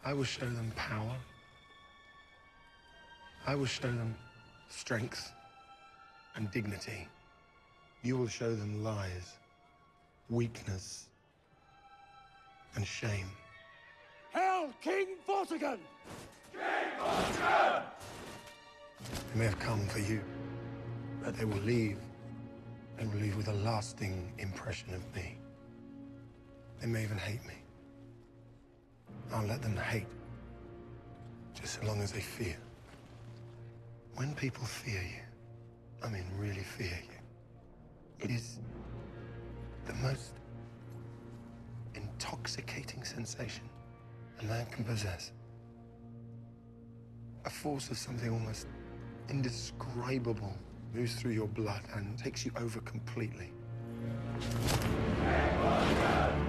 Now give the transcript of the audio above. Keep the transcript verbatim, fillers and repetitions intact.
I will show them power. I will show them strength and dignity. You will show them lies, weakness, and shame. Hail King Vortigern! King Vortigern! They may have come for you, but they will leave. They will leave with a lasting impression of me. They may even hate me. I'll let them hate, just so long as they fear. When people fear you, I mean really fear you, it is the most intoxicating sensation a man can possess. A force of something almost indescribable moves through your blood and takes you over completely. King Vortigern!